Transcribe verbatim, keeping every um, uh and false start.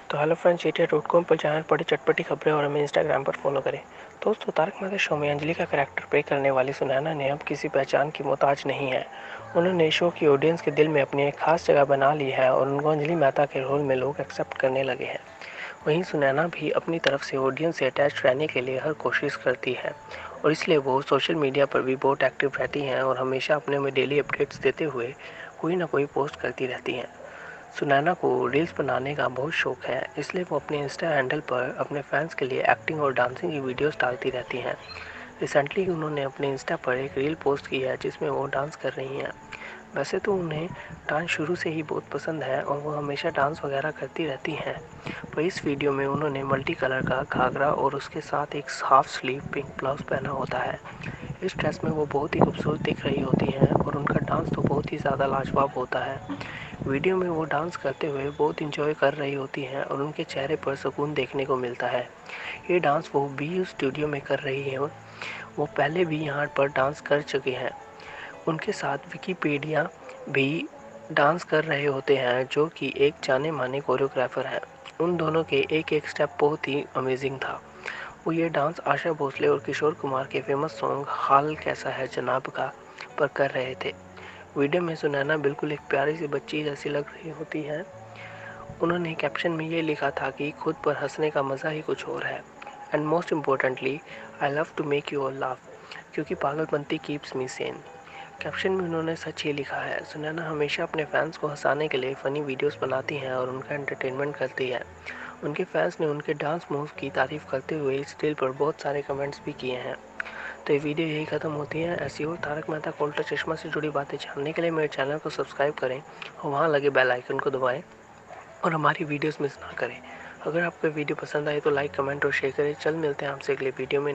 तो hello friends, ATR dot com पर जाएं, पढ़े चटपटी खबरें और हमें इंस्टाग्राम पर फॉलो करें। दोस्तों, तारक मेहता शो में अंजलि का करैक्टर प्ले करने वाली सुनैना ने अब किसी पहचान की मोहताज नहीं है। उन्होंने शो की ऑडियंस के दिल में अपनी एक खास जगह बना ली है और उनको अंजलि मेहता के रोल में लोग एक्सेप्ट करने लगे हैं। वहीं सुनैना भी अपनी तरफ से ऑडियंस से अटैच रहने के लिए हर कोशिश करती है और इसलिए वो सोशल मीडिया पर भी बहुत एक्टिव रहती हैं और हमेशा अपने में डेली अपडेट्स देते हुए कोई ना कोई पोस्ट करती रहती हैं। सुनैना को रील्स बनाने का बहुत शौक है, इसलिए वो अपने इंस्टा हैंडल पर अपने फैंस के लिए एक्टिंग और डांसिंग की वीडियोस डालती रहती हैं। रिसेंटली उन्होंने अपने इंस्टा पर एक रील पोस्ट की है जिसमें वो डांस कर रही हैं। वैसे तो उन्हें डांस शुरू से ही बहुत पसंद है और वो हमेशा डांस वगैरह करती रहती हैं, पर इस वीडियो में उन्होंने मल्टी कलर का घाघरा और उसके साथ एक हाफ स्लीव पिंक ब्लाउज पहना होता है। इस ड्रेस में वो बहुत ही खूबसूरत दिख रही होती हैं और उनका डांस तो बहुत ही ज़्यादा लाजवाब होता है। वीडियो में वो डांस करते हुए बहुत इंजॉय कर रही होती हैं और उनके चेहरे पर सुकून देखने को मिलता है। ये डांस वो बी स्टूडियो में कर रही हैं। वो पहले भी यहाँ पर डांस कर चुके हैं। उनके साथ विकीपीडिया भी डांस कर रहे होते हैं, जो कि एक जाने माने कोरियोग्राफर हैं। उन दोनों के एक एक स्टेप बहुत ही अमेजिंग था। वो ये डांस आशा भोसले और किशोर कुमार के फेमस सॉन्ग हाल कैसा है जनाब का पर कर रहे थे। वीडियो में सुनैना बिल्कुल एक प्यारी सी बच्ची जैसी लग रही होती है। उन्होंने कैप्शन में ये लिखा था कि खुद पर हंसने का मज़ा ही कुछ और है, and most importantly I love to make you all laugh, क्योंकि पागलपंती कीप्स मी सेन। कैप्शन में उन्होंने सच ही लिखा है। सुनैना हमेशा अपने फैंस को हंसाने के लिए फ़नी वीडियोस बनाती हैं और उनका एंटरटेनमेंट करती है। उनके फैंस ने उनके डांस मूव की तारीफ़ करते हुए इस रील पर बहुत सारे कमेंट्स भी किए हैं। तो ये वीडियो यही ख़त्म होती है। ऐसी और तारक मेहता का उल्टा चश्मा से जुड़ी बातें जानने के लिए मेरे चैनल को सब्सक्राइब करें और वहाँ लगे बेल आइकन को दबाएं और हमारी वीडियोस मिस ना करें। अगर आपको वीडियो पसंद आए तो लाइक, कमेंट और शेयर करें। चल मिलते हैं आपसे अगले वीडियो में।